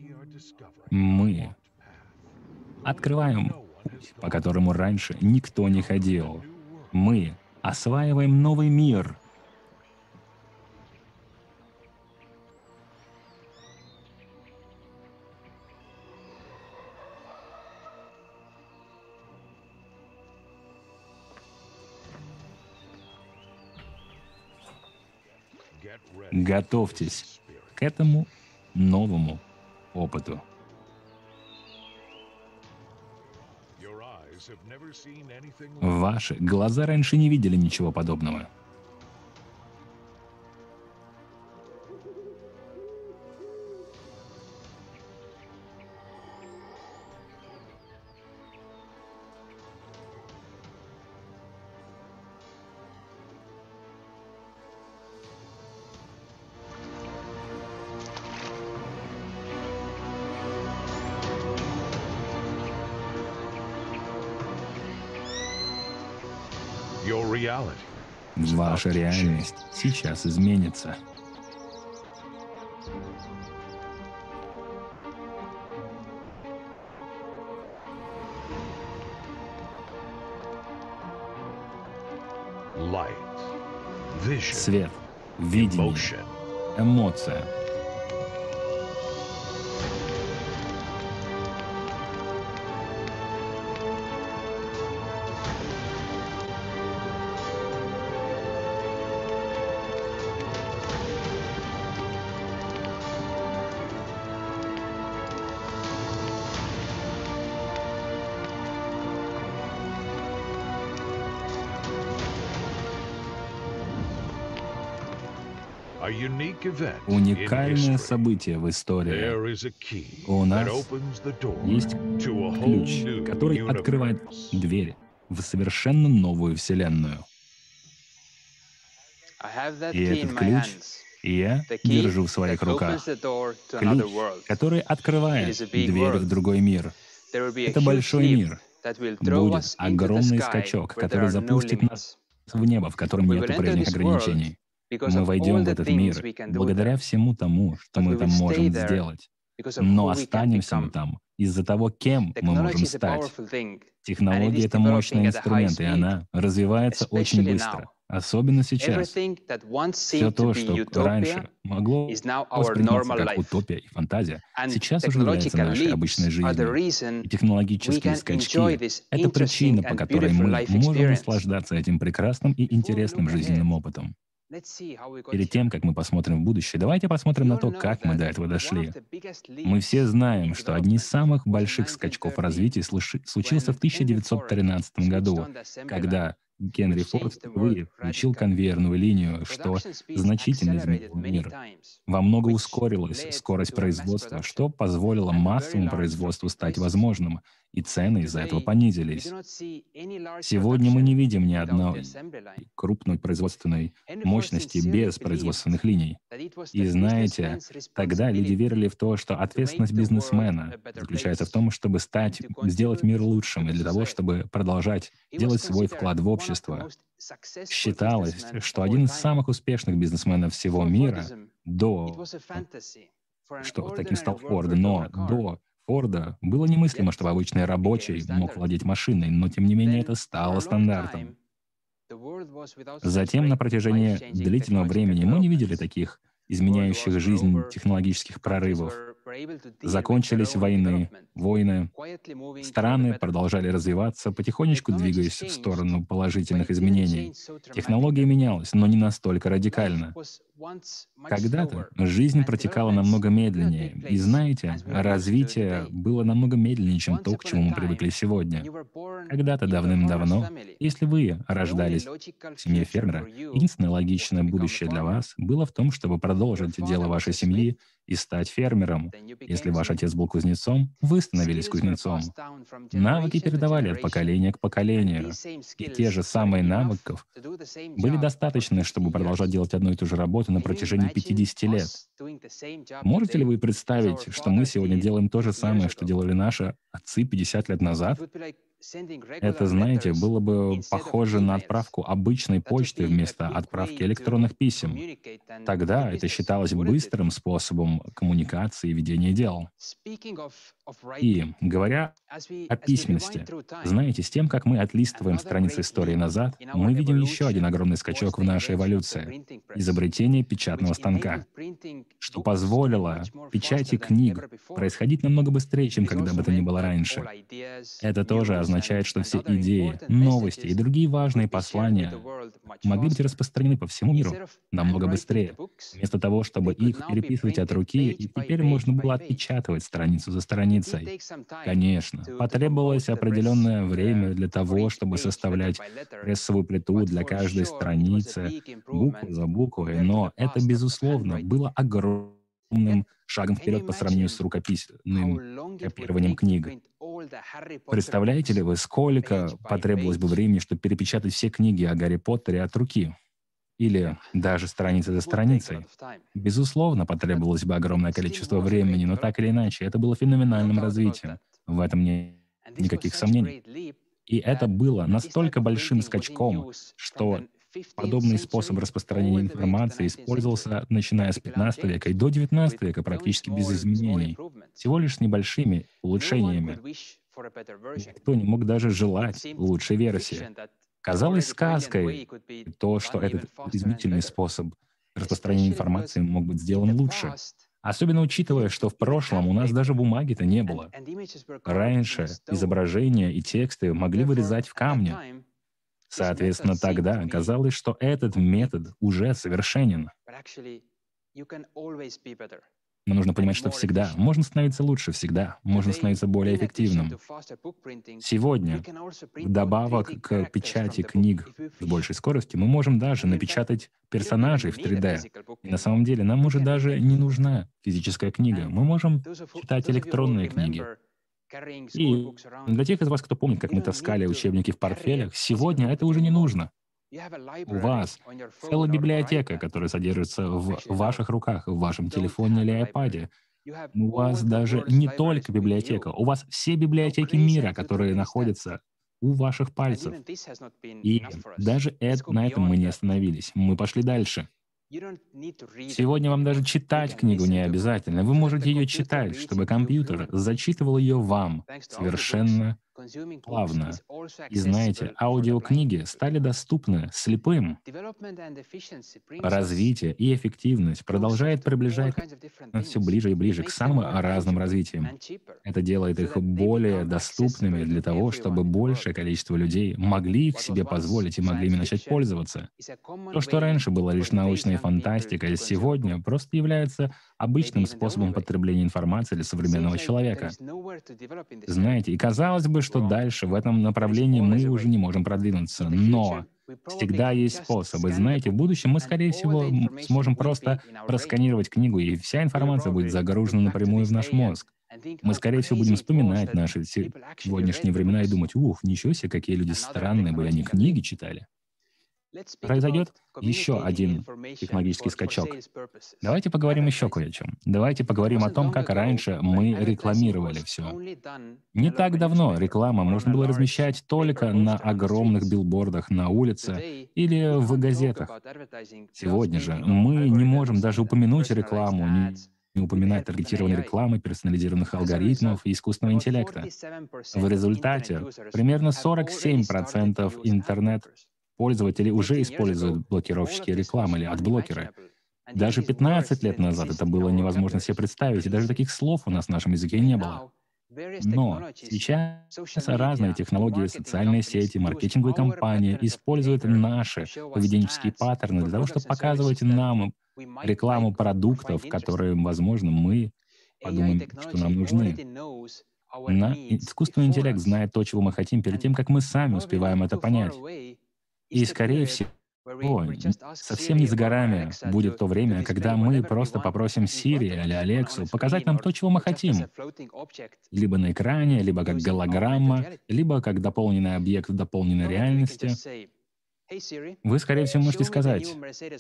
Мы открываем путь, по которому раньше никто не ходил. Мы осваиваем новый мир. Готовьтесь к этому новому опыту. Ваши глаза раньше не видели ничего подобного. Ваша реальность сейчас изменится. Свет, видение, эмоция. Уникальное событие в истории. У нас есть ключ, который открывает дверь в совершенно новую вселенную. И этот ключ я держу в своих руках. Ключ, который открывает дверь в другой мир. Это большой мир. Будет огромный скачок, который запустит нас в небо, в котором нет прежних ограничений. Мы войдем в этот мир благодаря всему тому, что мы там можем сделать. Но останемся мы там из-за того, кем мы можем стать. Технология — это мощный инструмент, и она развивается очень быстро. Особенно сейчас. Все то, что раньше могло восприниматься как утопия и фантазия, сейчас уже является нашей обычной жизнью. И технологические скачки — это причина, по которой мы можем наслаждаться этим прекрасным и интересным жизненным опытом. Перед тем, как мы посмотрим в будущее, давайте посмотрим на то, как мы до этого дошли. Мы все знаем, что одни из самых больших скачков развития случился в 1913 году, когда Генри Форд впервые включил конвейерную линию, что значительно изменило мир. Во много ускорилась скорость производства, что позволило массовому производству стать возможным, и цены из-за этого понизились. Сегодня мы не видим ни одной крупной производственной мощности без производственных линий. И знаете, тогда люди верили в то, что ответственность бизнесмена заключается в том, чтобы сделать мир лучшим, и для того, чтобы продолжать делать свой вклад в общество. Считалось, что один из самых успешных бизнесменов всего мира таким стал Форд, но до Форда было немыслимо, чтобы обычный рабочий мог владеть машиной, но тем не менее это стало стандартом. Затем на протяжении длительного времени мы не видели таких изменяющих жизнь технологических прорывов. Закончились войны, страны продолжали развиваться, потихонечку двигаясь в сторону положительных изменений. Технология менялась, но не настолько радикально. Когда-то жизнь протекала намного медленнее, и знаете, развитие было намного медленнее, чем то, к чему мы привыкли сегодня. Когда-то давным-давно, если вы рождались в семье фермера, единственное логичное будущее для вас было в том, чтобы продолжить дело вашей семьи и стать фермером. Если ваш отец был кузнецом, вы становились кузнецом. Навыки передавали от поколения к поколению. И те же самые навыков были достаточны, чтобы продолжать делать одну и ту же работу на протяжении 50 лет. Можете ли вы представить, что мы сегодня делаем то же самое, что делали наши отцы 50 лет назад? Это, знаете, было бы похоже на отправку обычной почты вместо отправки электронных писем. Тогда это считалось быстрым способом способом коммуникации и ведения дел. И, говоря о письменности, знаете, с тем, как мы отлистываем страницы истории назад, мы видим еще один огромный скачок в нашей эволюции — изобретение печатного станка, что позволило печати книг происходить намного быстрее, чем когда бы то ни было раньше. Это тоже означает, что все идеи, новости и другие важные послания могли быть распространены по всему миру намного быстрее, вместо того, чтобы их переписывать от руки, и теперь можно было отпечатывать страницу за страницей. Конечно, потребовалось определенное время для того, чтобы составлять прессовую плиту для каждой страницы, букву за буквой, но это, безусловно, было огромным шагом вперед по сравнению с рукописным копированием книг. Представляете ли вы, сколько потребовалось бы времени, чтобы перепечатать все книги о Гарри Поттере от руки? Или даже страницы за страницей? Безусловно, потребовалось бы огромное количество времени, но так или иначе, это было феноменальным развитием. В этом нет никаких сомнений. И это было настолько большим скачком, что подобный способ распространения информации использовался, начиная с 15 века и до 19 века практически без изменений, всего лишь с небольшими улучшениями. Никто не мог даже желать лучшей версии. Казалось сказкой то, что этот изменительный способ распространения информации мог быть сделан лучше. Особенно учитывая, что в прошлом у нас даже бумаги-то не было. Раньше изображения и тексты могли вырезать в камне. Соответственно, тогда казалось, что этот метод уже совершенен. Но нужно понимать, что всегда можно становиться лучше, всегда можно становиться более эффективным. Сегодня, вдобавок к печати книг с большей скоростью, мы можем даже напечатать персонажей в 3D. И на самом деле нам уже даже не нужна физическая книга. Мы можем читать электронные книги. И для тех из вас, кто помнит, как мы таскали учебники в портфелях, сегодня это уже не нужно. У вас целая библиотека, которая содержится в ваших руках, в вашем телефоне или айпаде. У вас даже не только библиотека, у вас все библиотеки мира, которые находятся у ваших пальцев. И даже на этом мы не остановились. Мы пошли дальше. Сегодня вам даже читать книгу не обязательно. Вы можете ее читать, чтобы компьютер зачитывал ее вам совершенно плавно. И знаете, аудиокниги стали доступны слепым. Развитие и эффективность продолжает приближать нас все ближе и ближе к самым разным развитиям. Это делает их более доступными для того, чтобы большее количество людей могли их себе позволить и могли ими начать пользоваться. То, что раньше было лишь научной фантастикой, сегодня просто является обычным способом потребления информации для современного человека. Знаете, и казалось бы, что дальше в этом направлении мы уже не можем продвинуться, но всегда есть способы. Знаете, в будущем мы, скорее всего, сможем просто просканировать книгу, и вся информация будет загружена напрямую в наш мозг. Мы, скорее всего, будем вспоминать наши сегодняшние времена и думать: «Ух, ничего себе, какие люди странные были, они книги читали». Произойдет еще один технологический скачок. Давайте поговорим еще кое о чем. Давайте поговорим о том, как раньше мы рекламировали все. Не так давно рекламу можно было размещать только на огромных билбордах на улице или в газетах. Сегодня же мы не можем даже упомянуть рекламу, не упоминать таргетированной рекламы, персонализированных алгоритмов и искусственного интеллекта. В результате примерно 47% интернет-пользователей уже используют блокировщики рекламы или адблокеры. Даже 15 лет назад это было невозможно себе представить, и даже таких слов у нас в нашем языке не было. Но сейчас разные технологии, социальные сети, маркетинговые компании используют наши поведенческие паттерны для того, чтобы показывать нам рекламу продуктов, которые, возможно, мы подумаем, что нам нужны. Искусственный интеллект знает то, чего мы хотим, перед тем, как мы сами успеваем это понять. И, скорее всего, совсем не за горами будет то время, когда мы просто попросим Siri или Алексу показать нам то, чего мы хотим. Либо на экране, либо как голограмма, либо как дополненный объект в дополненной реальности. Вы, скорее всего, можете сказать: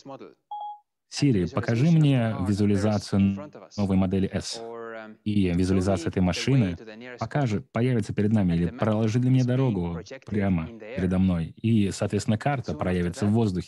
«Siri, покажи мне визуализацию новой модели S». И визуализация этой машины появится перед нами, или проложи для меня дорогу прямо передо мной. И, соответственно, карта проявится в воздухе.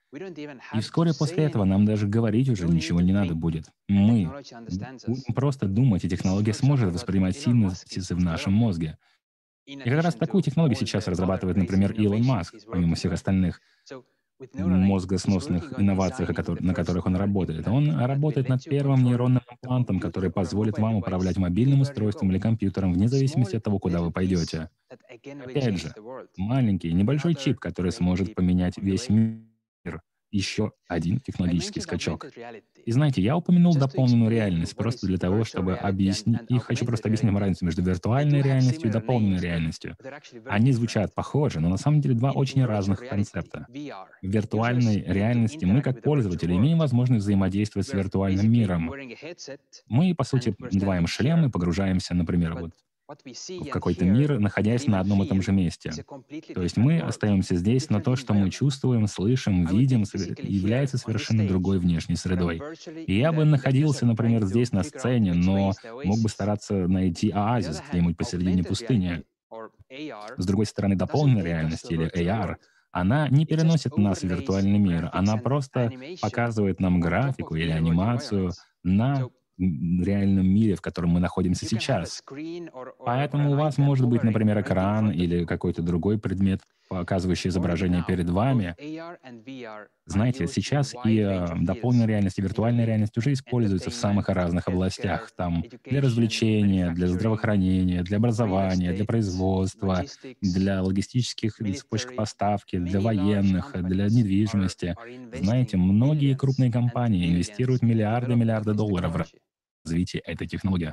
И вскоре после этого нам даже говорить уже ничего не надо будет. Мы будем просто думать, и технология сможет воспринимать синапсисы в нашем мозге. И как раз такую технологию сейчас разрабатывает, например, Илон Маск, помимо всех остальных мозгосносных инноваций, на которых он работает. Он работает над первым нейронным имплантом, который позволит вам управлять мобильным устройством или компьютером вне зависимости от того, куда вы пойдете. Опять же, маленький, небольшой чип, который сможет поменять весь мир. Еще один технологический скачок. И знаете, я упомянул дополненную реальность просто для того, чтобы объяснить, и хочу просто объяснить вам разницу между виртуальной реальностью и дополненной реальностью. Они звучат похоже, но на самом деле два очень разных концепта. В виртуальной реальности мы, как пользователи, имеем возможность взаимодействовать с виртуальным миром. Мы, по сути, надеваем шлем и погружаемся, например, в какой-то мир, находясь на одном и том же месте. То есть мы остаемся здесь, но то, что мы чувствуем, слышим, видим, является совершенно другой внешней средой. И я бы находился, например, здесь на сцене, но мог бы стараться найти оазис где-нибудь посередине пустыни. С другой стороны, дополненная реальность или AR, она не переносит нас в виртуальный мир, она просто показывает нам графику или анимацию на реальном мире, в котором мы находимся сейчас. Поэтому у вас может быть, например, экран или какой-то другой предмет, показывающий изображение перед вами. Знаете, сейчас и дополненная реальность, и виртуальная реальность уже используются в самых разных областях. Там для развлечения, для здравоохранения, для образования, для производства, для логистических цепочек поставки, для военных, для недвижимости. Знаете, многие крупные компании инвестируют миллиарды долларов в развитие этой технологии.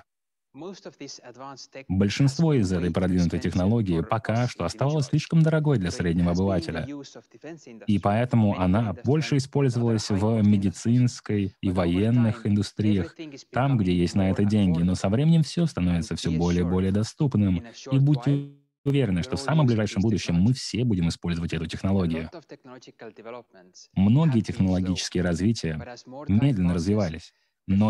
Большинство из этой продвинутой технологии пока что оставалось слишком дорогой для среднего обывателя. И поэтому она больше использовалась в медицинской и военных индустриях, там, где есть на это деньги. Но со временем все становится все более и более доступным. И будьте уверены, что в самом ближайшем будущем мы все будем использовать эту технологию. Многие технологические развития медленно развивались. Но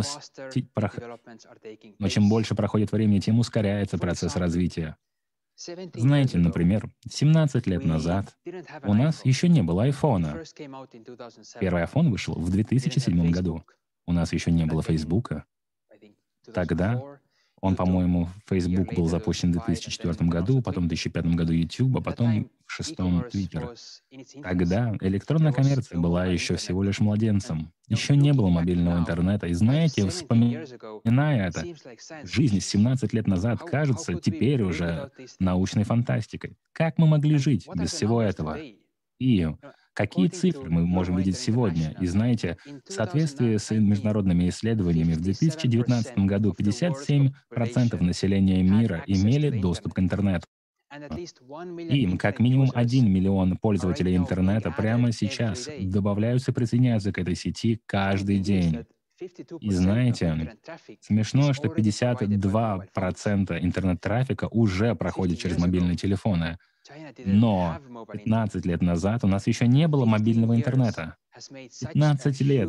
чем больше проходит времени, тем ускоряется процесс развития. Знаете, например, 17 лет назад у нас еще не было айфона. Первый iPhone вышел в 2007 году. У нас еще не было Фейсбука. Тогда он, по-моему, Facebook был запущен в 2004 году, потом в 2005 году YouTube, а потом в 2006 Twitter. Тогда электронная коммерция была еще всего лишь младенцем. Еще не было мобильного интернета. И знаете, вспоминая это, жизнь 17 лет назад кажется теперь уже научной фантастикой. Как мы могли жить без всего этого? И какие цифры мы можем видеть сегодня? И знаете, в соответствии с международными исследованиями, в 2019 году 57% населения мира имели доступ к интернету. И как минимум 1 миллион пользователей интернета прямо сейчас добавляются и присоединяются к этой сети каждый день. И знаете, смешно, что 52% интернет-трафика уже проходит через мобильные телефоны. Но 15 лет назад у нас еще не было мобильного интернета. 15 лет.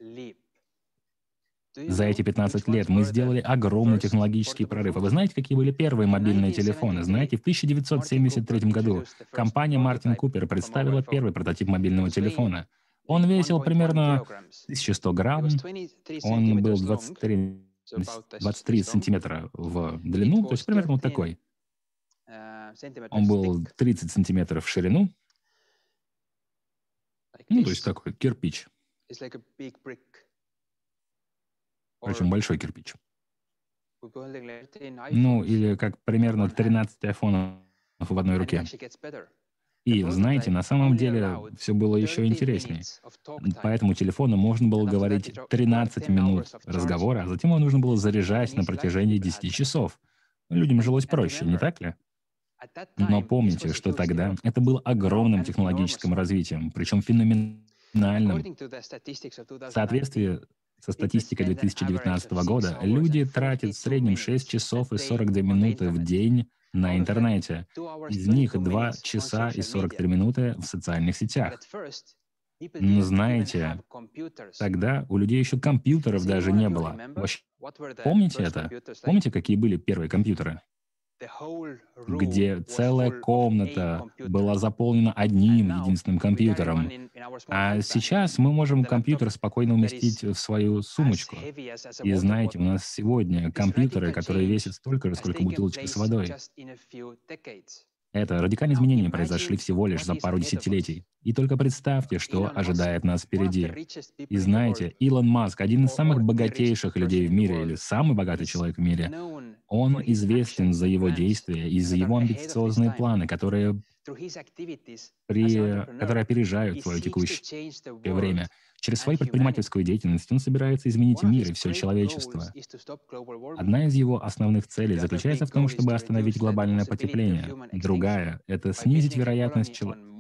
За эти 15 лет мы сделали огромный технологический прорыв. А вы знаете, какие были первые мобильные телефоны? Знаете, в 1973 году компания Мартин Купер представила первый прототип мобильного телефона. Он весил примерно 1100 грамм, он был 23 сантиметра в длину, то есть примерно вот такой. Он был 30 сантиметров в ширину, то есть такой кирпич. Очень большой кирпич. Или как примерно 13 айфонов в одной руке. И, знаете, на самом деле все было еще интереснее. По этому телефону можно было говорить 13 минут разговора, а затем его нужно было заряжать на протяжении 10 часов. Людям жилось проще, не так ли? Но помните, что тогда это было огромным технологическим развитием, причем феноменальным. В соответствии со статистикой 2019 года люди тратят в среднем 6 часов и 42 минуты в день на интернете. Из них 2 часа и 43 минуты в социальных сетях. Но знаете, тогда у людей еще компьютеров даже не было. Вообще, помните это? Помните, какие были первые компьютеры? где целая комната была заполнена одним единственным компьютером. А сейчас мы можем компьютер спокойно уместить в свою сумочку. И знаете, у нас сегодня компьютеры, которые весят столько же, сколько бутылочка с водой. Это радикальные изменения произошли всего лишь за пару десятилетий. И только представьте, что ожидает нас впереди. И знаете, Илон Маск, один из самых богатейших людей в мире, или самый богатый человек в мире, он известен за его действия и за его амбициозные планы, которые опережают свое текущее время. Через свою предпринимательскую деятельность он собирается изменить мир и все человечество. Одна из его основных целей заключается в том, чтобы остановить глобальное потепление. Другая — это снизить вероятность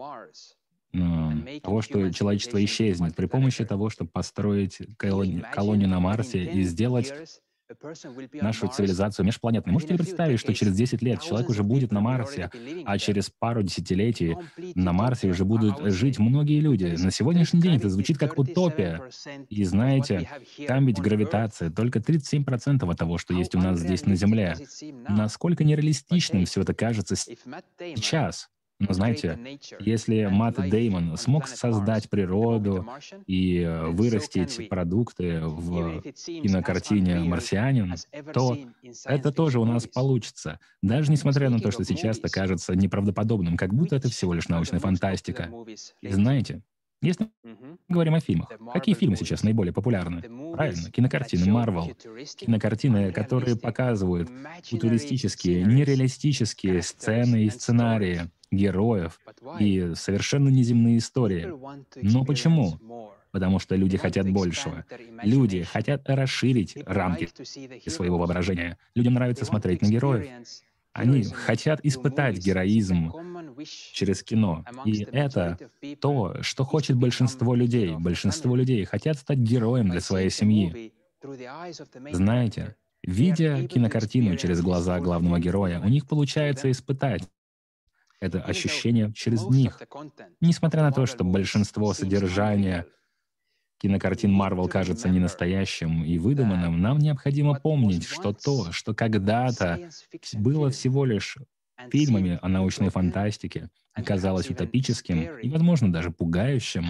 того, что человечество исчезнет при помощи того, чтобы построить колонию на Марсе и сделать нашу цивилизацию межпланетной. Можете ли представить, что через 10 лет человек уже будет на Марсе, а через пару десятилетий на Марсе уже будут жить многие люди? На сегодняшний день это звучит как утопия. И знаете, там ведь гравитация только 37% от того, что есть у нас здесь на Земле. Насколько нереалистичным все это кажется сейчас? Но знаете, если Мэтт Дэймон смог создать природу и вырастить продукты в кинокартине «Марсианин», то это тоже у нас получится. Даже несмотря на то, что сейчас это кажется неправдоподобным, как будто это всего лишь научная фантастика. И знаете, если мы говорим о фильмах, какие фильмы сейчас наиболее популярны? Правильно, кинокартины Marvel. Кинокартины, которые показывают футуристические, нереалистические сцены и сценарии героев и совершенно неземные истории. Но почему? Потому что люди хотят большего. Люди хотят расширить рамки своего воображения. Людям нравится смотреть на героев. Они хотят испытать героизм через кино. И это то, что хочет большинство людей. Большинство людей хотят стать героем для своей семьи. Знаете, видя кинокартину через глаза главного героя, у них получается испытать это ощущение через них. Несмотря на то, что большинство содержания кинокартин Marvel кажется ненастоящим и выдуманным, нам необходимо помнить, что то, что когда-то было всего лишь фильмами о научной фантастике и казалось утопическим и, возможно, даже пугающим,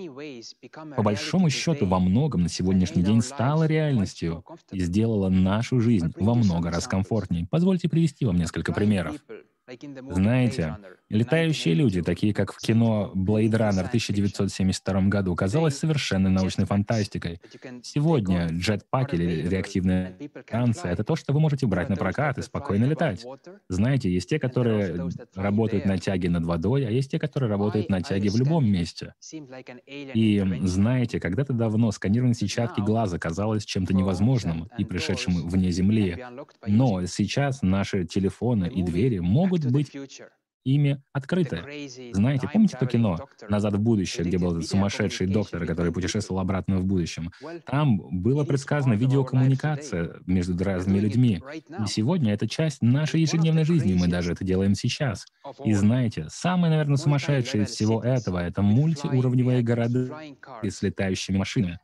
по большому счету во многом на сегодняшний день стало реальностью и сделало нашу жизнь во много раз комфортнее. Позвольте привести вам несколько примеров. Знаете, летающие люди, такие как в кино «Blade Runner» в 1972 году, казалось совершенной научной фантастикой. Сегодня джетпак или реактивная станция — это то, что вы можете брать на прокат и спокойно летать. Знаете, есть те, которые работают на тяге над водой, а есть те, которые работают на тяге в любом месте. И знаете, когда-то давно сканирование сетчатки глаза казалось чем-то невозможным и пришедшим вне Земли. Но сейчас наши телефоны и двери могут быть ими открыты. Знаете, помните то кино «Назад в будущее», где был этот сумасшедший доктор, который путешествовал обратно в будущем? Там было предсказано видеокоммуникация между разными людьми. И сегодня это часть нашей ежедневной жизни, мы даже это делаем сейчас. И знаете, самое, наверное, сумасшедшее из всего этого — это мультиуровневые города с летающими машинами.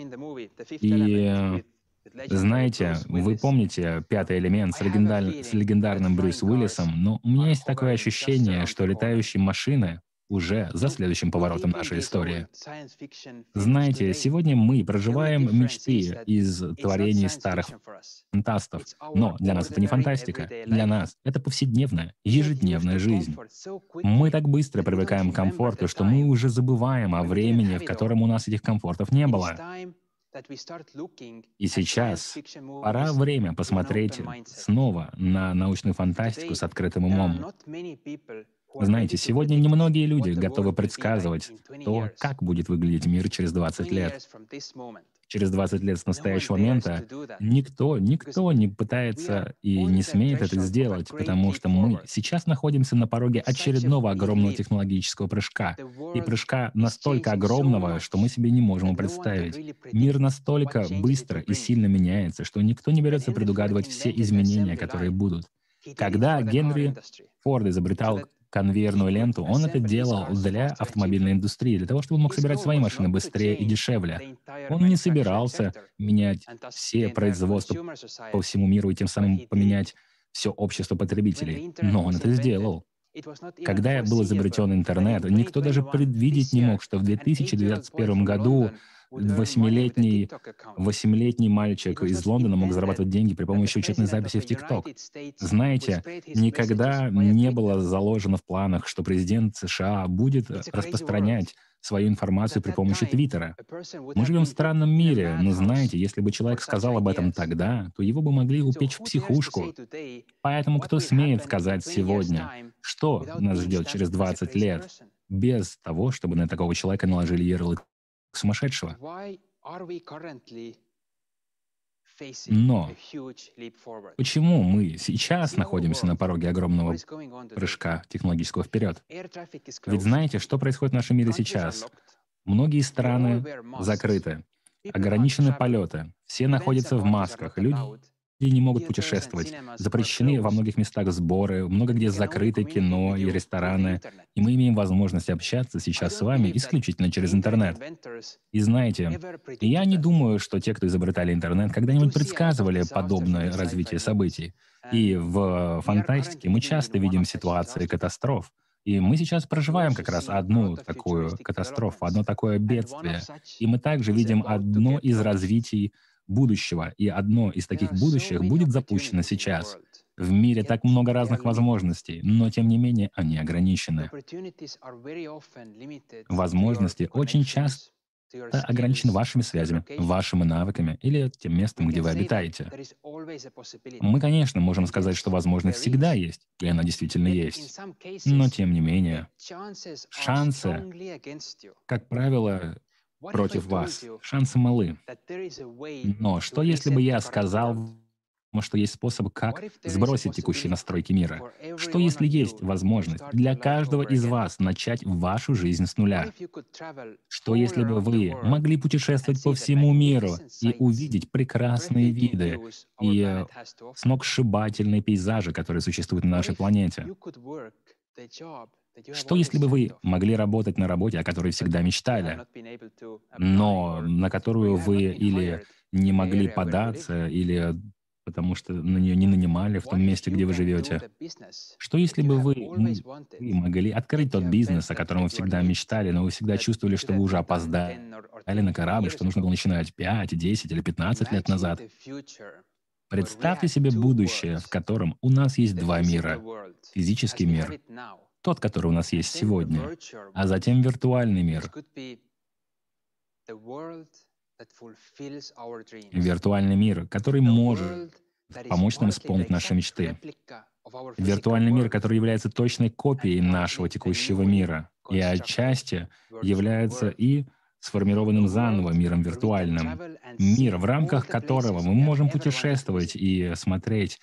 И знаете, вы помните «Пятый элемент» с легендарным Брюсом Уиллисом, но у меня есть такое ощущение, что летающие машины уже за следующим поворотом нашей истории. Знаете, сегодня мы проживаем мечты из творений старых фантастов, но для нас это не фантастика, для нас это повседневная, ежедневная жизнь. Мы так быстро привыкаем к комфорту, что мы уже забываем о времени, в котором у нас этих комфортов не было. И сейчас время посмотреть снова на научную фантастику с открытым умом. Знаете, сегодня немногие люди готовы предсказывать то, как будет выглядеть мир через 20 лет. Через 20 лет с настоящего момента никто не пытается и не смеет это сделать, потому что мы сейчас находимся на пороге очередного огромного технологического прыжка. И прыжка настолько огромного, что мы себе не можем представить. Мир настолько быстро и сильно меняется, что никто не берется предугадывать все изменения, которые будут. Когда Генри Форд изобретал конвейерную ленту, он это делал для автомобильной индустрии, для того, чтобы он мог собирать свои машины быстрее и дешевле. Он не собирался менять все производства по всему миру и тем самым поменять все общество потребителей. Но он это сделал. Когда был изобретен интернет, никто даже предвидеть не мог, что в 2021 году восьмилетний мальчик из Лондона мог зарабатывать деньги при помощи учетной записи в ТикТок. Знаете, никогда не было заложено в планах, что президент США будет распространять свою информацию при помощи Твиттера. Мы живем в странном мире, но знаете, если бы человек сказал об этом тогда, то его бы могли упечь в психушку. Поэтому кто смеет сказать сегодня, что нас ждет через 20 лет, без того, чтобы на такого человека наложили ярлык сумасшедшего? Но почему мы сейчас находимся на пороге огромного прыжка технологического вперед? Ведь знаете, что происходит в нашем мире сейчас? Многие страны закрыты, ограничены полеты, все находятся в масках, люди не могут путешествовать, запрещены во многих местах сборы, много где закрыты кино и рестораны, и мы имеем возможность общаться сейчас с вами исключительно через интернет. И знаете, я не думаю, что те, кто изобретали интернет, когда-нибудь предсказывали подобное развитие событий. И в фантастике мы часто видим ситуации катастроф. И мы сейчас проживаем как раз одну такую катастрофу, одно такое бедствие. И мы также видим одно из развитий будущего, и одно из таких будущих будет запущено сейчас. В мире так много разных возможностей, но тем не менее они ограничены. Возможности очень часто ограничены вашими связями, вашими навыками или тем местом, где вы обитаете. Мы, конечно, можем сказать, что возможность всегда есть, и она действительно есть. Но тем не менее, шансы, как правило, против вас. Шансы малы. Но что если бы я сказал, что есть способ, как сбросить текущие настройки мира? Что если есть возможность для каждого из вас начать вашу жизнь с нуля? Что если бы вы могли путешествовать по всему миру и увидеть прекрасные виды и сногсшибательные пейзажи, которые существуют на нашей планете? Что если бы вы могли работать на работе, о которой всегда мечтали, но на которую вы или не могли податься, или потому что на нее не нанимали в том месте, где вы живете? Что если бы вы могли открыть тот бизнес, о котором вы всегда мечтали, но вы всегда чувствовали, что вы уже опоздали на корабль, что нужно было начинать 5, 10 или 15 лет назад? Представьте себе будущее, в котором у нас есть два мира. Физический мир, тот, который у нас есть сегодня, а затем виртуальный мир. Виртуальный мир, который может помочь нам исполнить наши мечты. Виртуальный мир, который является точной копией нашего текущего мира и отчасти является и сформированным заново миром виртуальным. Мир, в рамках которого мы можем путешествовать и смотреть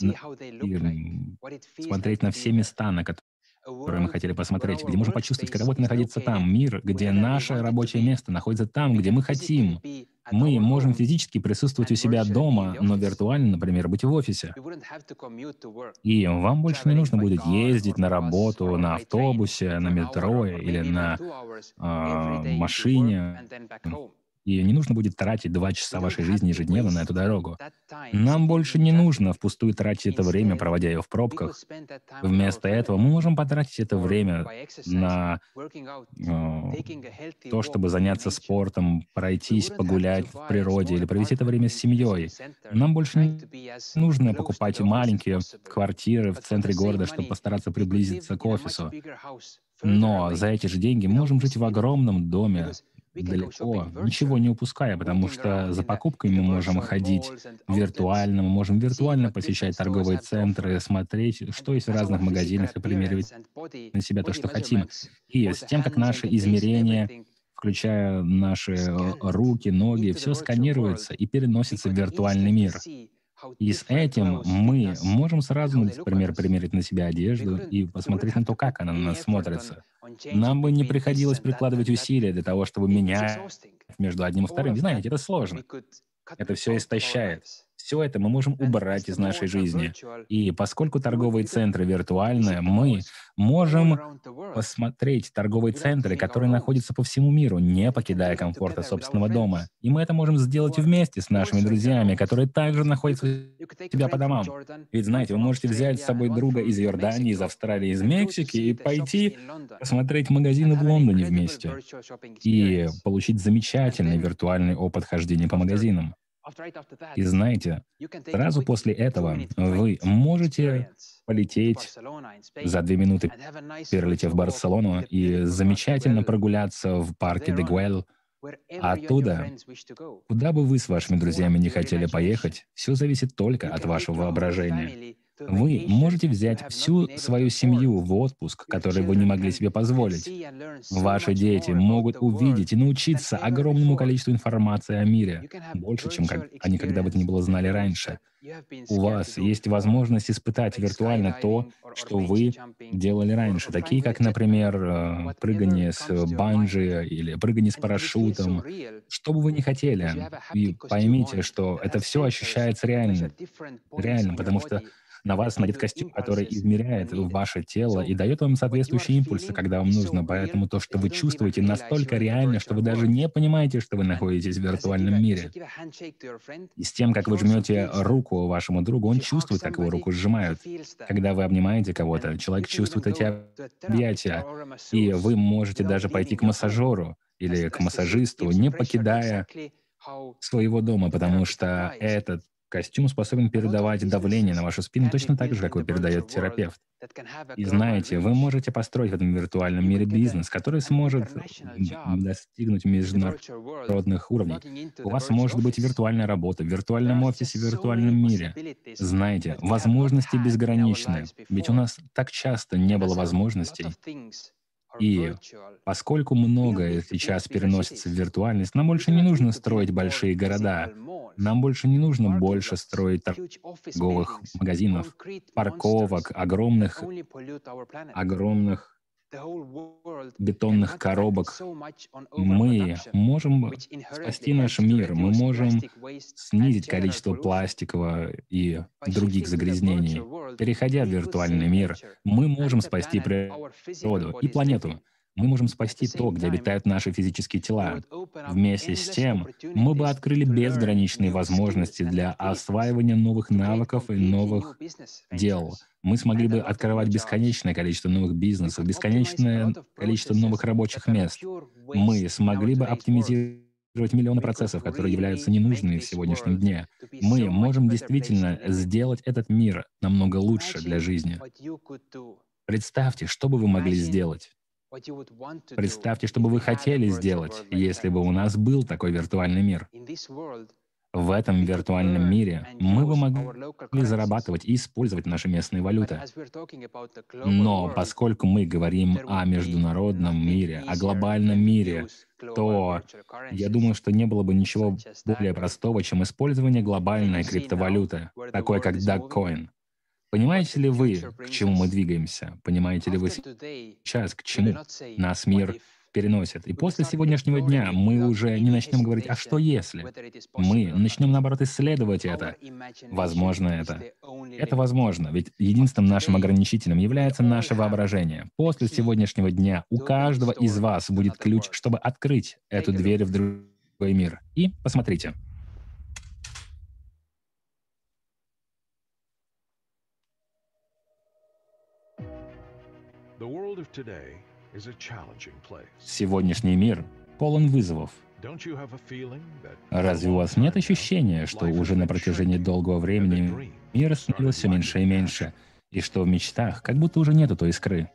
на все места, на которые мы хотели посмотреть, где можем почувствовать, каково это находиться там. Мир, где наше рабочее место находится там, где мы хотим. Мы можем физически присутствовать у себя дома, но виртуально, например, быть в офисе. И вам больше не нужно будет ездить на работу на автобусе, на метро или на машине. И не нужно будет тратить 2 часа вашей жизни ежедневно на эту дорогу. Нам больше не нужно впустую тратить это время, проводя ее в пробках. Вместо этого мы можем потратить это время на то, чтобы заняться спортом, пройтись, погулять в природе или провести это время с семьей. Нам больше не нужно покупать маленькие квартиры в центре города, чтобы постараться приблизиться к офису. Но за эти же деньги мы можем жить в огромном доме, далеко, ничего не упуская, потому что за покупками мы можем ходить виртуально, мы можем виртуально посещать торговые центры, смотреть, что есть в разных магазинах, и примеривать на себя то, что хотим. И с тем, как наши измерения, включая наши руки, ноги, все сканируется и переносится в виртуальный мир. И с этим мы можем сразу, например, примерить на себя одежду и посмотреть на то, как она на нас смотрится. Нам бы не приходилось прикладывать усилия для того, чтобы менять между одним и вторым. Знаете, это сложно. Это все истощает. Все это мы можем убрать из нашей жизни. И поскольку торговые центры виртуальные, мы можем посмотреть торговые центры, которые находятся по всему миру, не покидая комфорта собственного дома. И мы это можем сделать вместе с нашими друзьями, которые также находятся у себя по домам. Ведь знаете, вы можете взять с собой друга из Иордании, из Австралии, из Мексики и пойти посмотреть магазины в Лондоне вместе и получить замечательный виртуальный опыт хождения по магазинам. И знаете, сразу после этого вы можете полететь за 2 минуты, перелетев в Барселону, и замечательно прогуляться в парке де Гуэль. А оттуда, куда бы вы с вашими друзьями не хотели поехать, все зависит только от вашего воображения. Вы можете взять всю свою семью в отпуск, который вы не могли себе позволить. Ваши дети могут увидеть и научиться огромному количеству информации о мире, больше, чем они когда бы то ни было знали раньше. У вас есть возможность испытать виртуально то, что вы делали раньше, такие как, например, прыгание с банджи или прыгание с парашютом. Что бы вы ни хотели, и поймите, что это все ощущается реально, потому что на вас надет костюм, который измеряет ваше тело и дает вам соответствующие импульсы, когда вам нужно. Поэтому то, что вы чувствуете, настолько реально, что вы даже не понимаете, что вы находитесь в виртуальном мире. И с тем, как вы жмете руку вашему другу, он чувствует, как его руку сжимают. Когда вы обнимаете кого-то, человек чувствует эти объятия. И вы можете даже пойти к массажеру или к массажисту, не покидая своего дома, потому что этот костюм способен передавать давление на вашу спину точно так же, как его передает терапевт. И знаете, вы можете построить в этом виртуальном мире бизнес, который сможет достигнуть международных уровней. У вас может быть виртуальная работа в виртуальном офисе, в виртуальном мире. Знаете, возможности безграничны. Ведь у нас так часто не было возможностей. И поскольку многое сейчас переносится в виртуальность, нам больше не нужно строить большие города. Нам больше не нужно больше строить торговых магазинов, парковок, огромных бетонных коробок. Мы можем спасти наш мир, мы можем снизить количество пластикового и других загрязнений. Переходя в виртуальный мир, мы можем спасти природу и планету. Мы можем спасти то, где обитают наши физические тела. Вместе с тем, мы бы открыли безграничные возможности для осваивания новых навыков и новых дел. Мы смогли бы открывать бесконечное количество новых бизнесов, бесконечное количество новых рабочих мест. Мы смогли бы оптимизировать миллионы процессов, которые являются ненужными в сегодняшнем дне. Мы можем действительно сделать этот мир намного лучше для жизни. Представьте, что бы вы могли сделать. Представьте, что бы вы хотели сделать, если бы у нас был такой виртуальный мир. В этом виртуальном мире мы бы могли зарабатывать и использовать наши местные валюты. Но поскольку мы говорим о международном мире, о глобальном мире, то я думаю, что не было бы ничего более простого, чем использование глобальной криптовалюты, такой как Dogecoin. Понимаете ли вы, к чему мы двигаемся? Понимаете ли вы сейчас, к чему нас мир переносит? И после сегодняшнего дня мы уже не начнем говорить, а что если? Мы начнем, наоборот, исследовать это. Возможно это. Это возможно, ведь единственным нашим ограничителем является наше воображение. После сегодняшнего дня у каждого из вас будет ключ, чтобы открыть эту дверь в другой мир. И посмотрите. Сегодняшний мир полон вызовов. Разве у вас нет ощущения, что уже на протяжении долгого времени мир становился все меньше и меньше, и что в мечтах как будто уже нету той искры?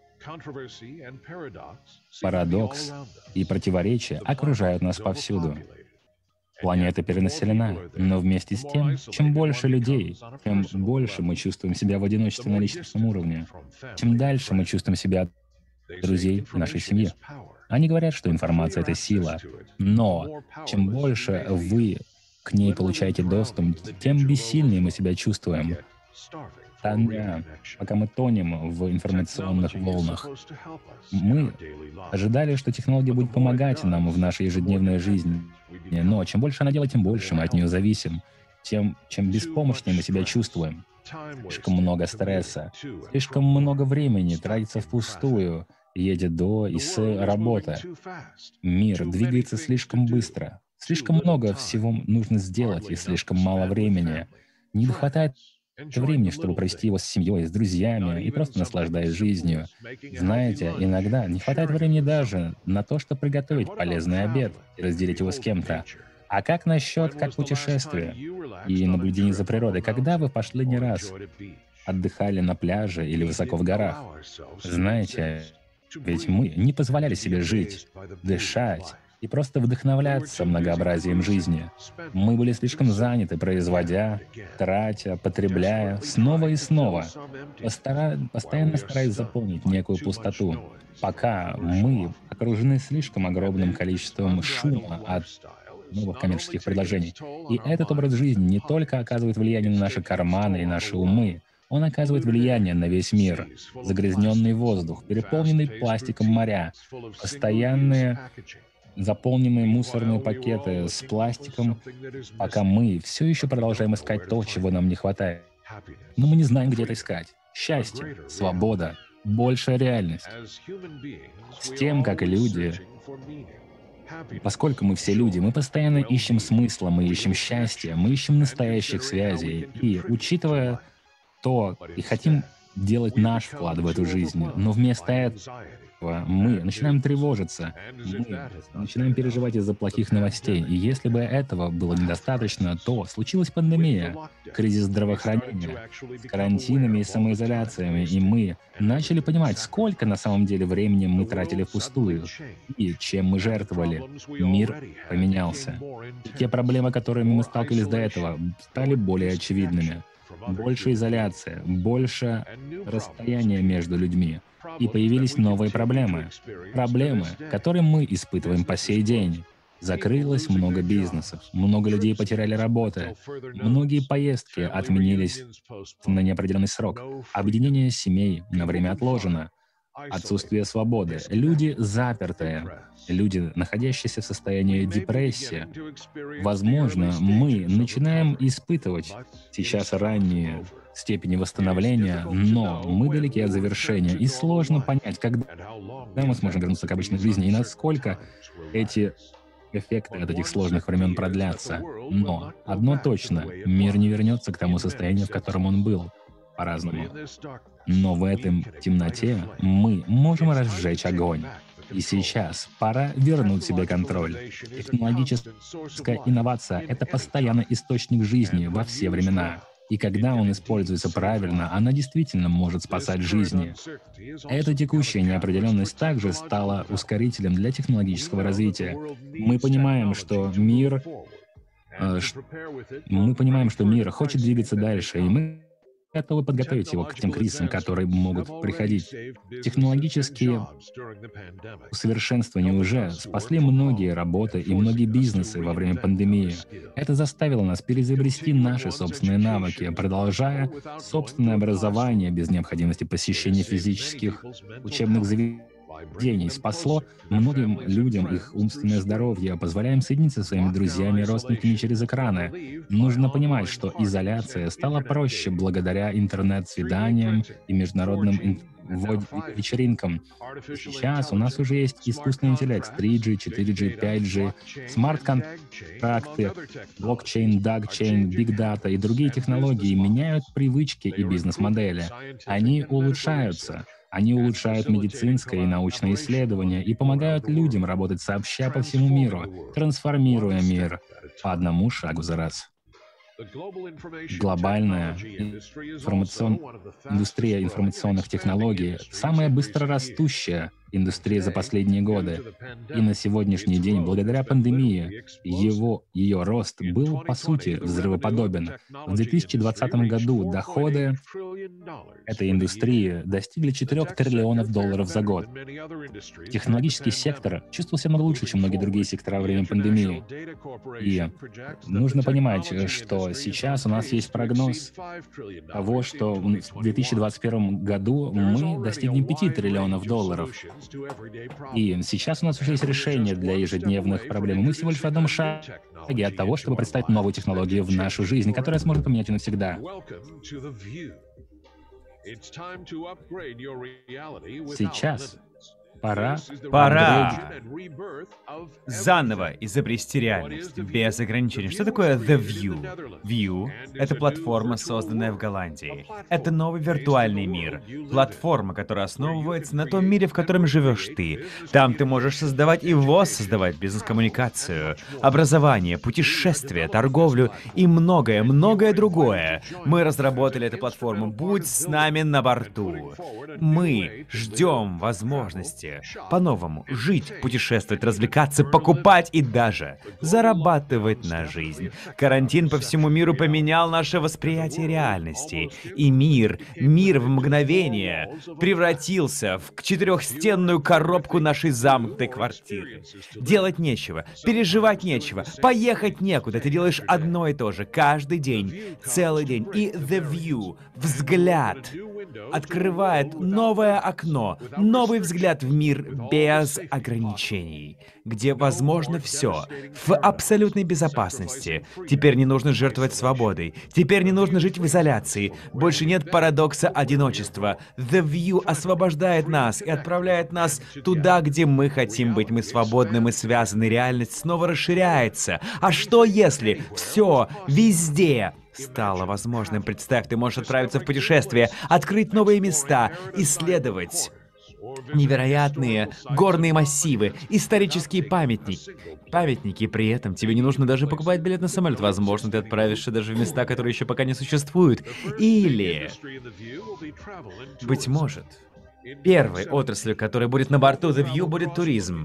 Парадокс и противоречия окружают нас повсюду. Планета перенаселена, но вместе с тем, чем больше людей, тем больше мы чувствуем себя в одиночестве на личностном уровне, чем дальше мы чувствуем себя от друзей в нашей семье. Они говорят, что информация — это сила, но чем больше вы к ней получаете доступ, тем бессильнее мы себя чувствуем. Тогда, пока мы тонем в информационных волнах, мы ожидали, что технология будет помогать нам в нашей ежедневной жизни, но чем больше она делает, тем больше мы от нее зависим. чем беспомощнее мы себя чувствуем. Слишком много стресса, слишком много времени тратится впустую, едет до и с работы. Мир двигается слишком быстро. Слишком много всего нужно сделать и слишком мало времени. Не хватает времени, чтобы провести его с семьей, с друзьями и просто наслаждаясь жизнью. Знаете, иногда не хватает времени даже на то, чтобы приготовить полезный обед и разделить его с кем-то. А как насчет путешествия и наблюдений за природой? Когда вы в последний раз отдыхали на пляже или высоко в горах? Знаете, ведь мы не позволяли себе жить, дышать и просто вдохновляться многообразием жизни. Мы были слишком заняты, производя, тратя, потребляя снова и снова, постоянно стараясь заполнить некую пустоту, пока мы окружены слишком огромным количеством шума от новых коммерческих предложений. И этот образ жизни не только оказывает влияние на наши карманы и наши умы, он оказывает влияние на весь мир. Загрязненный воздух, переполненный пластиком моря, постоянные заполненные мусорные пакеты с пластиком, пока мы все еще продолжаем искать то, чего нам не хватает. Но мы не знаем, где это искать. Счастье, свобода, большая реальность. С тем, как и люди, поскольку мы все люди, мы постоянно ищем смысла, мы ищем счастья, мы ищем настоящих связей. И, учитывая то, и хотим делать наш вклад в эту жизнь, но вместо этого мы начинаем тревожиться, мы начинаем переживать из-за плохих новостей. И если бы этого было недостаточно, то случилась пандемия, кризис здравоохранения, с карантинами и самоизоляциями, и мы начали понимать, сколько на самом деле времени мы тратили впустую, и чем мы жертвовали. Мир поменялся. И те проблемы, с которыми мы сталкивались до этого, стали более очевидными. Больше изоляция, больше расстояния между людьми. И появились новые проблемы. Проблемы, которые мы испытываем по сей день. Закрылось много бизнесов, много людей потеряли работы, многие поездки отменились на неопределенный срок, объединение семей на время отложено, отсутствие свободы, люди запертые, люди, находящиеся в состоянии депрессии. Возможно, мы начинаем испытывать сейчас ранние степени восстановления, но мы далеки от завершения, и сложно понять, когда мы сможем вернуться к обычной жизни, и насколько эти эффекты от этих сложных времен продлятся. Но одно точно, мир не вернется к тому состоянию, в котором он был, по-разному. Но в этом темноте мы можем разжечь огонь. И сейчас пора вернуть себе контроль. Технологическая инновация — это постоянный источник жизни во все времена. И когда он используется правильно, она действительно может спасать жизни. Эта текущая неопределенность также стала ускорителем для технологического развития. Мы понимаем, что мир хочет двигаться дальше, и мы готовы подготовить его к тем кризисам, которые могут приходить. Технологические усовершенствования уже спасли многие работы и многие бизнесы во время пандемии. Это заставило нас переизобрести наши собственные навыки, продолжая собственное образование без необходимости посещения физических учебных заведений. Спасло многим людям их умственное здоровье, позволяя им соединиться со своими друзьями и родственниками через экраны. Нужно понимать, что изоляция стала проще благодаря интернет-свиданиям и международным вечеринкам. Сейчас у нас уже есть искусственный интеллект, 3G, 4G, 5G, смарт-контракты, блокчейн, дагчейн, биг-дата и другие технологии меняют привычки и бизнес-модели. Они улучшаются. Они улучшают медицинское и научное исследование и помогают людям работать сообща по всему миру, трансформируя мир по одному шагу за раз. Глобальная индустрия информационных технологий — самая быстрорастущая индустрия за последние годы. И на сегодняшний день, благодаря пандемии, ее рост был, по сути, взрывоподобен. В 2020 году доходы этой индустрии достигли $4 триллионов за год. Технологический сектор чувствовал себя лучше, чем многие другие сектора во время пандемии. И нужно понимать, что что сейчас у нас есть прогноз того, что в 2021 году мы достигнем 5 триллионов долларов. И сейчас у нас уже есть решение для ежедневных проблем. Мы всего лишь в одном шаге от того, чтобы представить новую технологию в нашу жизнь, которая сможет поменять ее навсегда. Сейчас Пора заново изобрести реальность, без ограничений. Что такое The View? View — это платформа, созданная в Голландии. Это новый виртуальный мир. Платформа, которая основывается на том мире, в котором живешь ты. Там ты можешь создавать и воссоздавать бизнес-коммуникацию, образование, путешествия, торговлю и многое другое. Мы разработали эту платформу. Будь с нами на борту. Мы ждем возможности по-новому жить, путешествовать, развлекаться, покупать и даже зарабатывать на жизнь. Карантин по всему миру поменял наше восприятие реальности. И мир в мгновение превратился в четырехстенную коробку нашей замкнутой квартиры. Делать нечего, переживать нечего, поехать некуда. Ты делаешь одно и то же каждый день, целый день. И The View, взгляд, открывает новое окно, новый взгляд в мир без ограничений, где возможно все, в абсолютной безопасности. Теперь не нужно жертвовать свободой, теперь не нужно жить в изоляции, больше нет парадокса одиночества. The View освобождает нас и отправляет нас туда, где мы хотим быть. Мы свободны, мы связаны, реальность снова расширяется. А что если все, везде стало возможным? Представь, ты можешь отправиться в путешествие, открыть новые места, исследовать невероятные горные массивы, исторические памятники. При этом тебе не нужно даже покупать билет на самолет. Возможно, ты отправишься даже в места, которые еще пока не существуют. Или, быть может, первой отраслью, которая будет на борту The View, будет туризм.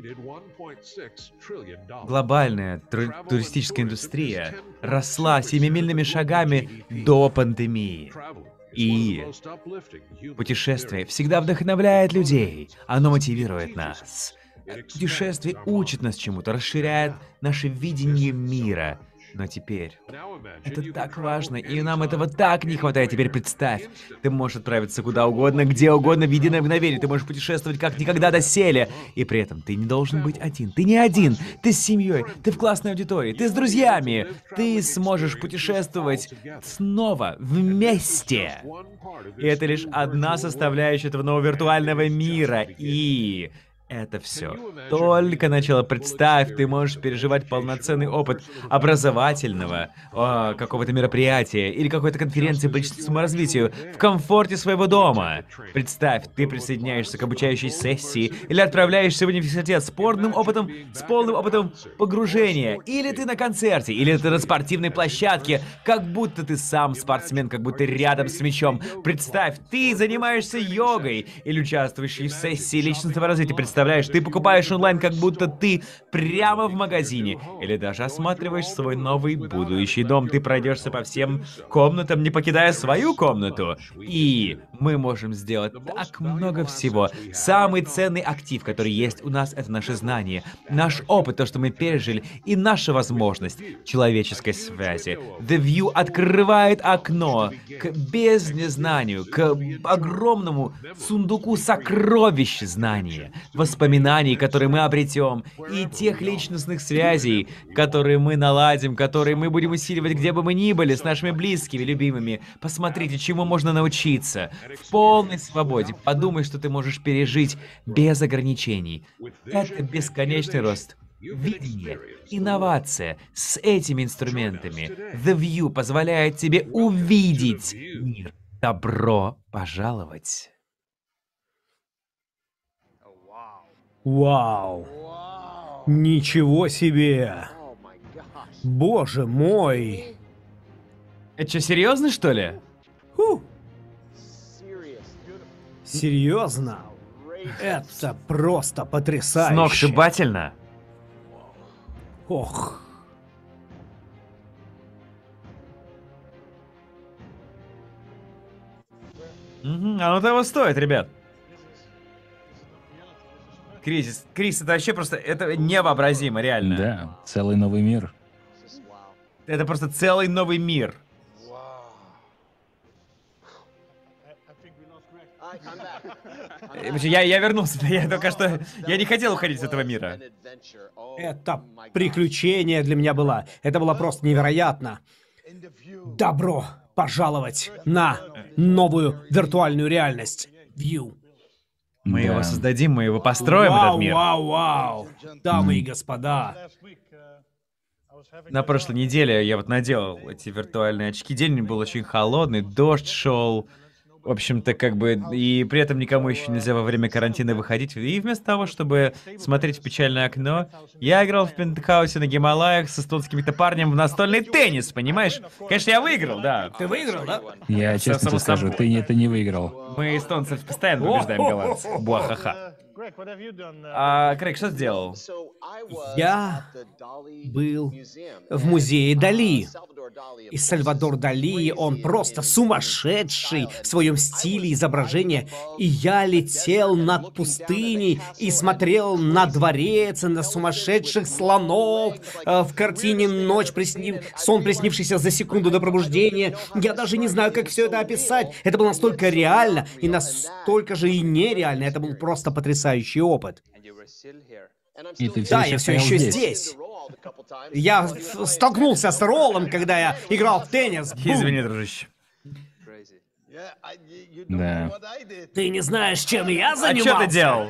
Глобальная туристическая индустрия росла семимильными шагами до пандемии. И путешествие всегда вдохновляет людей, оно мотивирует нас. Путешествие учит нас чему-то, расширяет наше видение мира. Но теперь это так важно, и нам этого так не хватает. Теперь представь, ты можешь отправиться куда угодно, где угодно, в единое мгновение. Ты можешь путешествовать как никогда доселе. И при этом ты не должен быть один. Ты не один. Ты с семьей, ты в классной аудитории, ты с друзьями. Ты сможешь путешествовать снова вместе. И это лишь одна составляющая этого нового виртуального мира. И это все только начало. Представь, ты можешь переживать полноценный опыт образовательного какого-то мероприятия или какой-то конференции по личностному развитию в комфорте своего дома. Представь, ты присоединяешься к обучающей сессии или отправляешься в университет с полным опытом погружения. Или ты на концерте, или ты на спортивной площадке, как будто ты сам спортсмен, как будто рядом с мячом. Представь, ты занимаешься йогой или участвуешь в сессии личностного развития. Представляешь, ты покупаешь онлайн, как будто ты прямо в магазине. Или даже осматриваешь свой новый будущий дом. Ты пройдешься по всем комнатам, не покидая свою комнату. И мы можем сделать так много всего. Самый ценный актив, который есть у нас, это наши знания, наш опыт, то, что мы пережили, и наша возможность человеческой связи. The View открывает окно к бездне знанию, к огромному сундуку сокровищ знания, воспоминаний, которые мы обретем, и тех личностных связей, которые мы наладим, которые мы будем усиливать, где бы мы ни были, с нашими близкими, любимыми. Посмотрите, чему можно научиться. В полной свободе. Подумай, что ты можешь пережить без ограничений. Это бесконечный рост. Видение, инновация. С этими инструментами The View позволяет тебе увидеть мир. Добро пожаловать! Вау! Ничего себе! Боже мой! Это что, серьезно, что ли? Серьезно? Это просто потрясающе! Сногсшибательно! Ох! Оно того стоит, ребят. Крис, это вообще просто, это невообразимо, реально. Да, целый новый мир. Это просто целый новый мир. Я вернулся, я только что... Я не хотел уходить из этого мира. Это приключение для меня было. Это было просто невероятно. Добро пожаловать на новую виртуальную реальность. View. Мы его создадим, мы его построим, этот мир. Вау. Дамы и господа. На прошлой неделе я вот надел эти виртуальные очки. День был очень холодный, дождь шел. В общем-то, как бы, и при этом никому еще нельзя во время карантина выходить. И вместо того, чтобы смотреть в печальное окно, я играл в пентхаусе на Гималаях с эстонским-то парнем в настольный теннис, понимаешь? Конечно, я выиграл, да. Ты выиграл, да? Я честно тебе скажу, ты это не выиграл. Мы, эстонцев, постоянно побеждаем голландцев. Буахаха. Крейг, что сделал? Я был в музее Дали. И Сальвадор Дали, он просто сумасшедший в своем стиле изображения. И я летел над пустыней и смотрел на дворец, на сумасшедших слонов. В картине сон, приснившийся за секунду до пробуждения. Я даже не знаю, как все это описать. Это было настолько реально и настолько же и нереально. Это был просто потрясающий опыт. И ты Да, я все еще здесь. Я столкнулся с Роллом, когда я играл в теннис. Извини, дружище. Да. Ты не знаешь, чем я А занимался? что ты делал?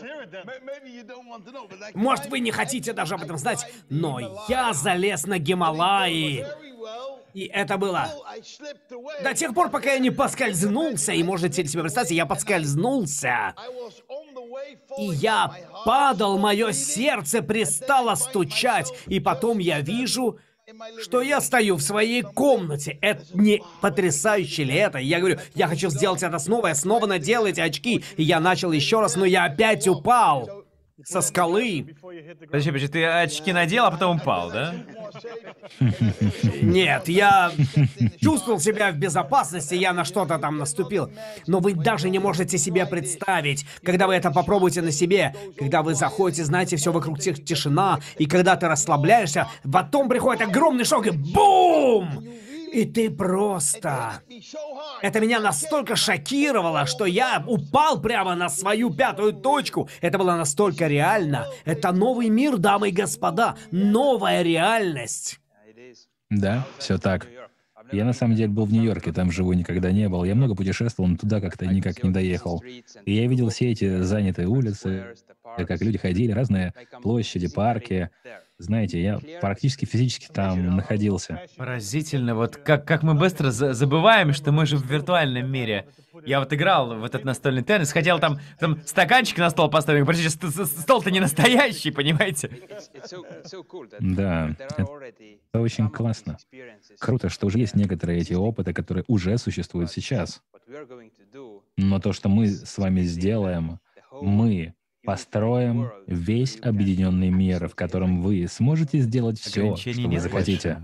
Может, вы не хотите даже об этом знать, но я залез на Гималаи. И это было до тех пор, пока я не поскользнулся. И можете себе представить, я поскользнулся. И я падал, мое сердце перестало стучать. И потом я вижу, что я стою в своей комнате. Это не потрясающе ли это? Я говорю, я хочу сделать это снова. Я снова надел эти очки. И я начал еще раз, но я опять упал со скалы. Подожди, ты очки надел, а потом упал, да? Нет, я чувствовал себя в безопасности, я на что-то там наступил. Но вы даже не можете себе представить, когда вы это попробуете на себе, когда вы заходите, знаете, все вокруг тишина, и когда ты расслабляешься, потом приходит огромный шок, и бум! И ты просто... Это меня настолько шокировало, что я упал прямо на свою пятую точку. Это было настолько реально. Это новый мир, дамы и господа. Новая реальность. Да, все так. Я на самом деле был в Нью-Йорке, там живу, никогда не был. Я много путешествовал, но туда как-то никак не доехал. И я видел все эти занятые улицы, как люди ходили, разные площади, парки. Знаете, я практически физически там находился. Поразительно, вот как мы быстро забываем, что мы же в виртуальном мире. Я вот играл в этот настольный теннис, хотел там стаканчик на стол поставить, простите, стол-то не настоящий, понимаете? Да, это очень классно. Круто, что уже есть некоторые эти опыты, которые уже существуют сейчас. Но то, что мы с вами сделаем, мы построим весь объединенный мир, в котором вы сможете сделать все, что вы захотите.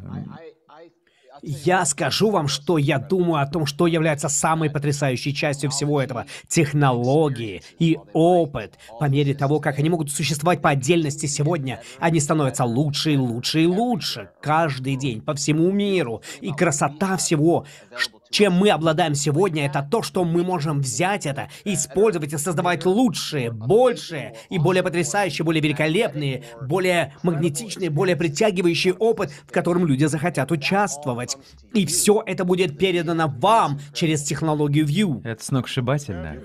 Я скажу вам, что я думаю о том, что является самой потрясающей частью всего этого. Технологии и опыт. По мере того, как они могут существовать по отдельности сегодня, они становятся лучше и лучше и лучше. Каждый день, по всему миру. И красота всего, чем мы обладаем сегодня, это то, что мы можем взять это, использовать и создавать лучшие, большие и более потрясающие, более великолепные, более магнетичные, более притягивающий опыт, в котором люди захотят участвовать. И все это будет передано вам через технологию View. Это сногсшибательно.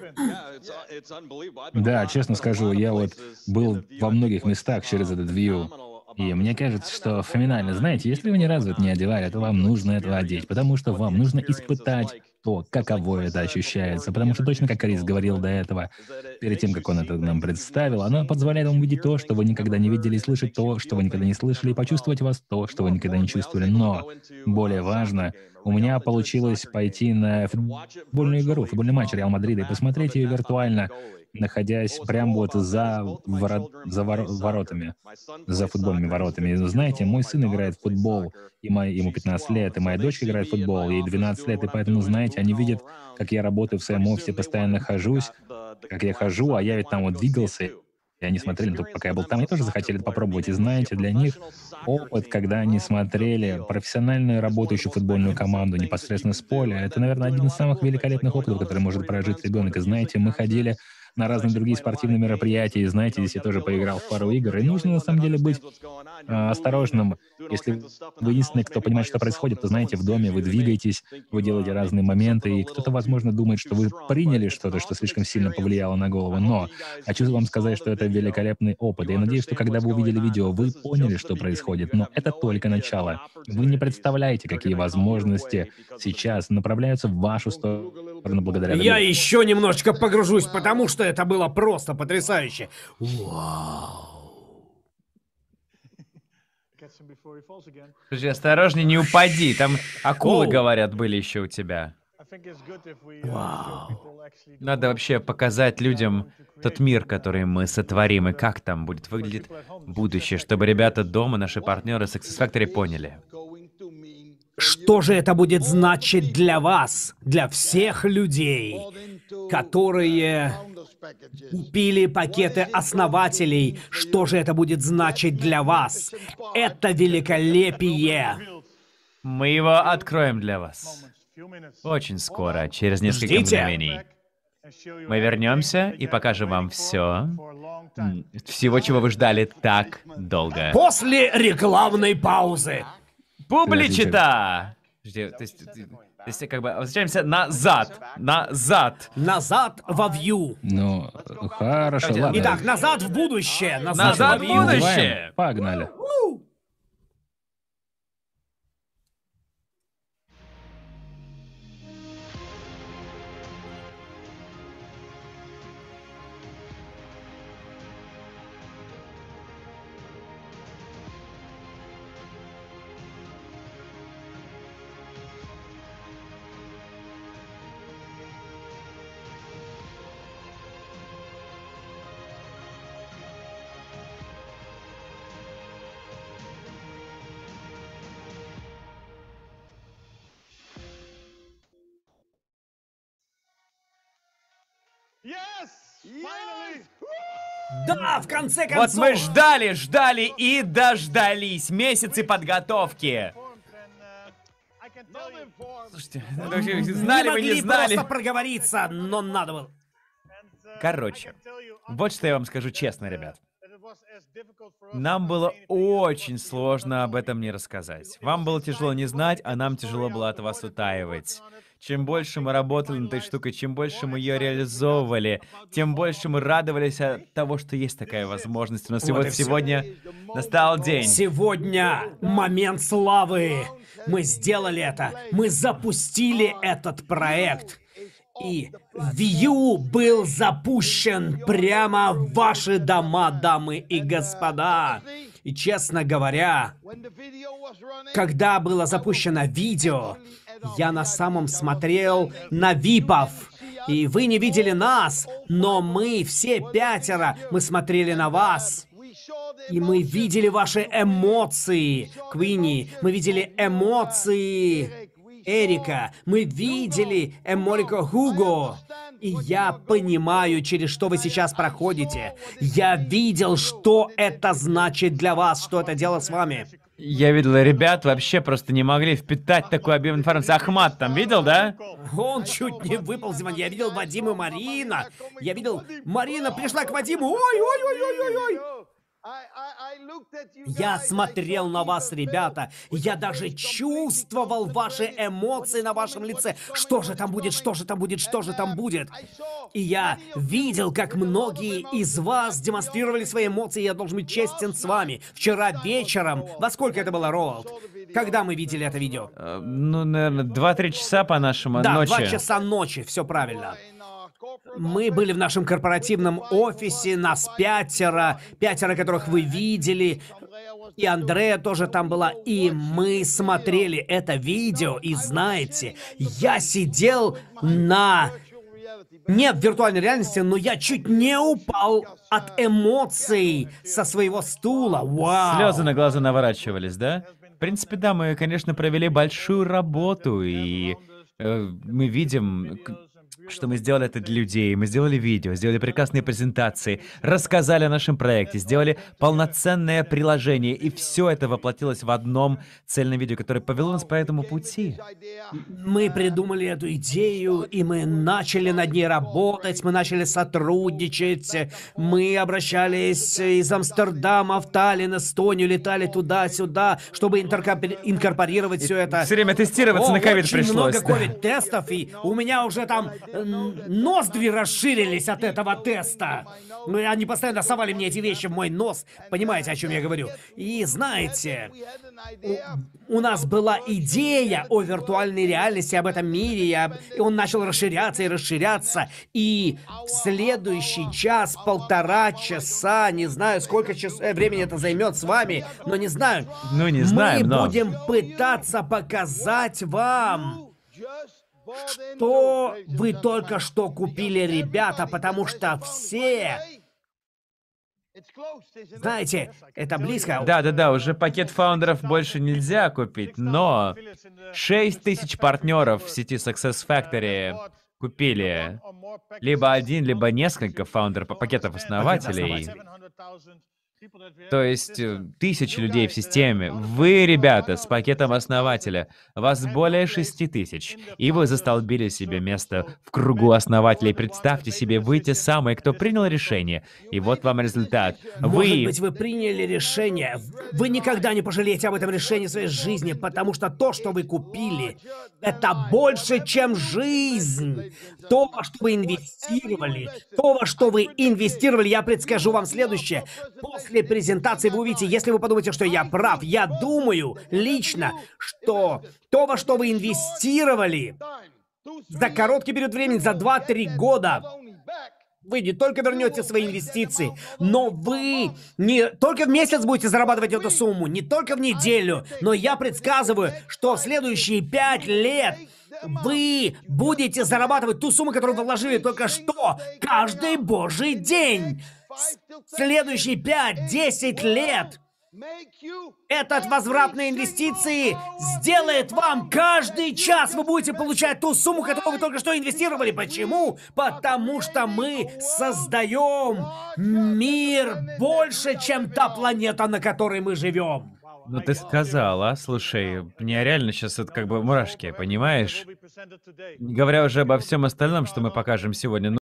Да, честно скажу, я вот был во многих местах через этот View. И мне кажется, что феноменально. Знаете, если вы ни разу это не одевали, то вам нужно это одеть, потому что вам нужно испытать то, каково это ощущается. Потому что точно как Крис говорил до этого, перед тем, как он это нам представил, оно позволяет вам увидеть то, что вы никогда не видели, слышать то, что вы никогда не слышали, и почувствовать вас то, что вы никогда не чувствовали. Но, более важно, у меня получилось пойти на футбольную игру, футбольный матч Реал Мадрида, и посмотреть ее виртуально, находясь прямо вот за воротами, за футбольными воротами. И знаете, мой сын играет в футбол, и ему 15 лет, и моя дочка играет в футбол, ей 12 лет, и поэтому, знаете, они видят, как я работаю в своем офисе, постоянно хожусь, как я хожу, а я ведь там вот двигался, и они смотрели, но пока я был там, они тоже захотели это попробовать. И знаете, для них опыт, когда они смотрели профессиональную работающую футбольную команду непосредственно с поля, это, наверное, один из самых великолепных опытов, который может прожить ребенок. И знаете, мы ходили на разные другие спортивные мероприятия, и знаете, здесь я тоже поиграл в пару игр, и нужно на самом деле быть осторожным. Если вы единственный, кто понимает, что происходит, то знаете, в доме вы двигаетесь, вы делаете разные моменты, и кто-то, возможно, думает, что вы приняли что-то, что слишком сильно повлияло на голову, но хочу вам сказать, что это великолепный опыт. Я надеюсь, что когда вы увидели видео, вы поняли, что происходит, но это только начало. Вы не представляете, какие возможности сейчас направляются в вашу сторону благодаря Я еще немножечко погружусь, потому что это было просто потрясающе. Вау. Слушай, осторожней, не упади. Там акулы, говорят, были еще у тебя. Вау. Надо вообще показать людям тот мир, который мы сотворим, и как там будет выглядеть будущее, чтобы ребята дома, наши партнеры Success Factory поняли. Что же это будет значить для вас, для всех людей, которые купили пакеты основателей? Что же это будет значить для вас? Это великолепие! Мы его откроем для вас. Очень скоро, через несколько мгновений. Мы вернемся и покажем вам все. Всего, чего вы ждали так долго. После рекламной паузы. Публичита! То есть, как бы, возвращаемся назад. Назад во вью. Ну, хорошо, ладно. Итак, назад в будущее. Назад в будущее. Погнали. Да, в конце концов! Вот мы ждали и дождались. Месяцы подготовки. Слушайте, знали вы, не знали. Просто проговориться, но надо было. Короче, вот что я вам скажу честно, ребят. Нам было очень сложно об этом не рассказать. Вам было тяжело не знать, а нам тяжело было от вас утаивать. Чем больше мы работали над этой штукой, чем больше мы ее реализовывали, тем больше мы радовались от того, что есть такая возможность. У нас вот сегодня настал день. Сегодня момент славы. Мы сделали это. Мы запустили этот проект. И View был запущен прямо в ваши дома, дамы и господа. И честно говоря, когда было запущено видео, я на самом смотрел на випов. И вы не видели нас, но мы все пятеро, мы смотрели на вас. И мы видели ваши эмоции, Квинни. Мы видели эмоции Эрика. Мы видели Эморика Хуго. И я понимаю, через что вы сейчас проходите. Я видел, что это значит для вас, что это делает с вами. Я видел, ребят вообще просто не могли впитать такой объем информации. Ахмат там видел, да? Он чуть не выпал с дивана. Я видел Вадима и Марина. Я видел, Марина пришла к Вадиму. Ой-ой-ой-ой-ой-ой. Я смотрел на вас, ребята. Я даже чувствовал ваши эмоции на вашем лице. Что же там будет, что же там будет, что же там будет? И я видел, как многие из вас демонстрировали свои эмоции. Я должен быть честен с вами. Вчера вечером, во сколько это было, Роуд? Когда мы видели это видео? Ну, наверное, 2-3 часа по нашему ночи. Да, 2 часа ночи, все правильно. Мы были в нашем корпоративном офисе, нас 5, которых вы видели, и Андрея тоже там была, и мы смотрели это видео, и знаете, я сидел не в виртуальной реальности, но я чуть не упал от эмоций со своего стула. Вау! Слезы на глаза наворачивались, да? В принципе, да, мы, конечно, провели большую работу, и мы видим... что мы сделали это для людей, мы сделали видео, сделали прекрасные презентации, рассказали о нашем проекте, сделали полноценное приложение, и все это воплотилось в одном цельном видео, которое повело нас по этому пути. Мы придумали эту идею, и мы начали над ней работать, мы начали сотрудничать, мы обращались из Амстердама в Таллин, Эстонию, летали туда-сюда, чтобы инкорпорировать все это. Все время тестироваться на ковид пришлось. Очень много ковид-тестов, и у меня уже там ноздри расширились от этого теста. Они постоянно совали мне эти вещи в мой нос. Понимаете, о чем я говорю? И знаете, у нас была идея о виртуальной реальности, об этом мире, и он начал расширяться и расширяться. И в следующий час, 1,5 часа, не знаю, сколько времени это займет с вами, но не знаю. Ну, не знаем, мы но... будем пытаться показать вам, что вы только что купили, ребята, потому что все... Знаете, это близко. Да, уже пакет фаундеров больше нельзя купить, но 6000 партнеров в сети Success Factory купили либо один, либо несколько пакетов основателей. То есть 1000 людей в системе. Вы, ребята, с пакетом основателя. Вас более 6000. И вы застолбили себе место в кругу основателей. Представьте себе, вы те самые, кто принял решение. И вот вам результат. Может быть, вы приняли решение. Вы никогда не пожалеете об этом решении в своей жизни, потому что то, что вы купили, это больше, чем жизнь. То, во что вы инвестировали, я предскажу вам следующее. После презентации вы увидите, если вы подумаете, что я прав, я думаю лично, что то, во что вы инвестировали за короткий период времени, за 2-3 года, вы не только вернете свои инвестиции, но вы не только в месяц будете зарабатывать эту сумму, не только в неделю, но я предсказываю, что в следующие 5 лет вы будете зарабатывать ту сумму, которую вы вложили только что, каждый божий день. Следующие 5-10 лет этот возврат на инвестиции сделает вам каждый час. Вы будете получать ту сумму, которую вы только что инвестировали. Почему? Потому что мы создаем мир больше, чем та планета, на которой мы живем. Ну ты сказала, слушай, мне реально сейчас это как бы мурашки, понимаешь? Не говоря уже обо всем остальном, что мы покажем сегодня.